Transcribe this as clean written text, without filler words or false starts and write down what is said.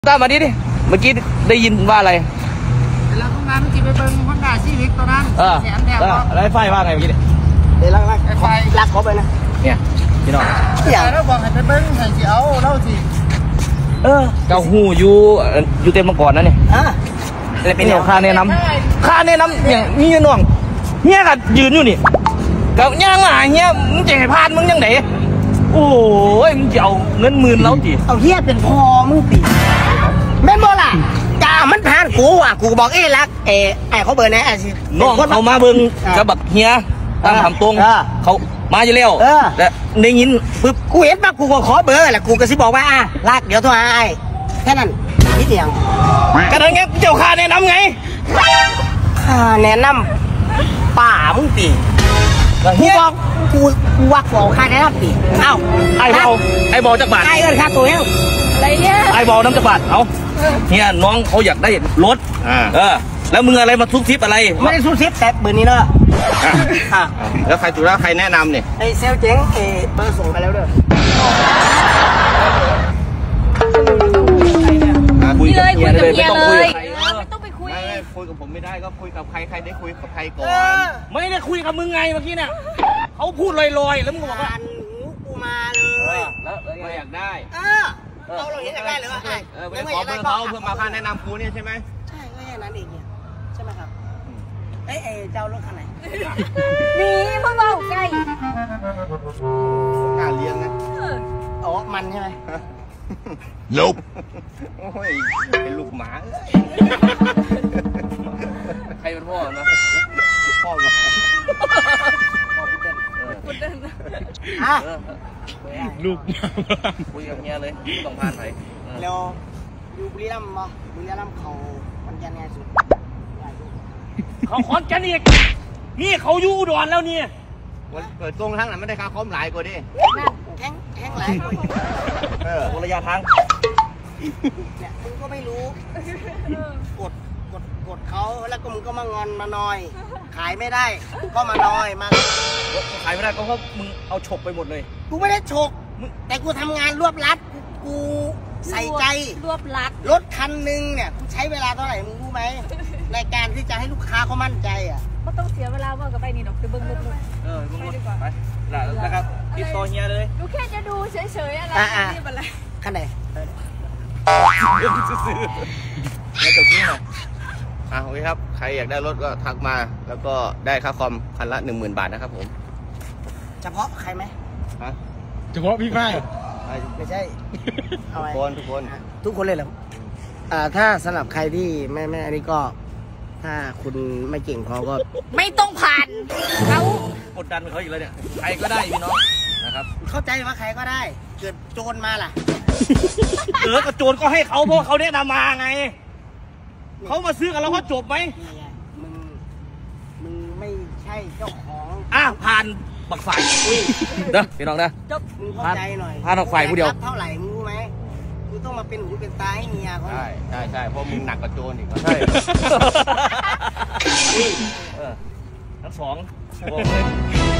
ตามมาดิเมื่อกี้ได้ยินว่าอะไรเวลาทำงานมันจีไปเบิ้งฮอนด้าซีวิกตัวนั้นแสนแถวแล้วไฟว่าไงเมื่อกี้เดี๋ยวไฟลักเขาไปนะเนี่ยพี่น้องแล้วบอกให้ไปเบิ้งให้สิเอาเล่าสิเกาหูอยู่เต็มมาก่อนนะเนี่ยเป็นแนวค่าแนะนำอย่างนี้น้องเฮียกัดยืนอยู่นี่กับย่างมาเฮียมึงจะให้พานมึงยังไหนโอ้ยมึงจะเอาเงินหมื่นแล้วจีเอาเฮียเป็นพอมึงปีแม่นบ่ล่ะจ่ามันผ่านกูอ่ะกูบอกรักไอ้เขาเบอร์นะน้องเขามาเบิ้งกับบักเฮียตามคำตรงเขามาอยู่แล้วแต่ได้ยินปึ๊บกูเห็นปะกูก็ขอเบอร์แหละกูก็สิบอกว่ารักเดี๋ยวโทรหาไอ้แค่นั้นนิดเดียวก็นั่นไงเจ้าค่าแนะนำไงค่าแนะนำป่ามึงปีกูบอกกูว่าขอค่าแนะนำปีเอ้าไอ้บอลจักบาทไอ้เงินค่าตัวเองอะไรเนี่ยไอ้บอลน้ำจักบาทเอาเฮียน้องเขาอยากได้รถแล้วมึงอะไรมาซุกซิบอะไรไม่ได้ซุกซิบแต่เบอร์นี้เนอะแล้วใครถูกแล้วใครแนะนำเนี่ยไอ้เซลเจ๋งเบอร์ส่งไปแล้วเด้อคุยเลยคุยกับเมียเลยไม่ต้องไปคุยกับผมไม่ได้ก็คุยกับใครได้คุยกับใครก่อนไม่ได้คุยกับมึงไงเมื่อกี้เนี่ยเขาพูดลอยๆแล้วมึงบอกว่ากูมาเลยแล้วอยากได้เราเห็นอยากได้หรือว่าไปขอเบอร์เขาเพื่อมาค่าแนะนำกูเนี่ยใช่ไหมใช่ก็แค่นั้นเองเนี่ยใช่ไหมครับเจ้ารถคันไหนนี่เพิ่งเอาใกล้น่าเลี้ยงนะมันใช่ไหมลุกโอ้ยเป็นลูกหมาใครเป็นพ่อนะพ่อกับลูกคุยกับเมียเลยต้องพาไปแล้วอยู่บุรีรัมย์มั้งบุรีรัมย์เขาขอนแก่นไงสุดเขาขอนแก่นอีกนี่เขาอยู่อุดรแล้วเนี่ยเปิดตรงทั้งนั้นไม่ได้ค่าคอมหลายกว่าดิแข้งหลายระยะทางเนี่ยมึงก็ไม่รู้กดเขาแล้วก็มึงก็มางอนมาหน่อยขายไม่ได้ก็มาหน่อยมาขายไม่ได้ก็เพราะมึงเอาฉกไปหมดเลยกูไม่ได้ฉกแต่กูทำงานรวบรัดกูใส่ใจรวบรัดรถคันหนึ่งเนี่ยกูใช้เวลาเท่าไหร่มึงรู้ไหมในการที่จะให้ลูกค้าเขามั่นใจก็ต้องเสียเวลาว่ากับไปนี่ดอกจะเบิ้งรถไปดีกว่าไปแล้วครับติดต่อเฮียเลยดูแค่จะดูเฉยๆอะไรนี่เป็นไรคันไหนแล้วจบที่ไหนโอเคครับใครอยากได้รถก็ทักมาแล้วก็ได้ค่าคอมคันละ 10,000 บาทนะครับผมเฉพาะใครไหมเฉพาะพี่ฝ้ายไม่ใช่ทุกคนเลยเหรอถ้าสำหรับใครที่ไม่อันนี้ก็ถ้าคุณไม่เก่งพอก็ไม่ต้องผ่านเขากดดันเขาอีกแล้วเนี่ยใครก็ได้พี่น้องนะครับเข้าใจว่าใครก็ได้เกิดโจรมาล่ะก็โจรก็ให้เขาเพราะเขาแนะนำมาไงเขามาซื้อกันแล้วเขาจบไหมมึงไม่ใช่เจ้าของผ่านบักฝ่ายเด้อพี่น้องนะจบมึงเข้าใจหน่อยผ่านบักฝ่ายผู้เดียวเท่าไหร่มึงรู้ไหมกูต้องมาเป็นหูเป็นตาให้เมียเขาใช่เพราะมึงหนักกว่าโจรอีกใช่ทั้งสองบอกเลย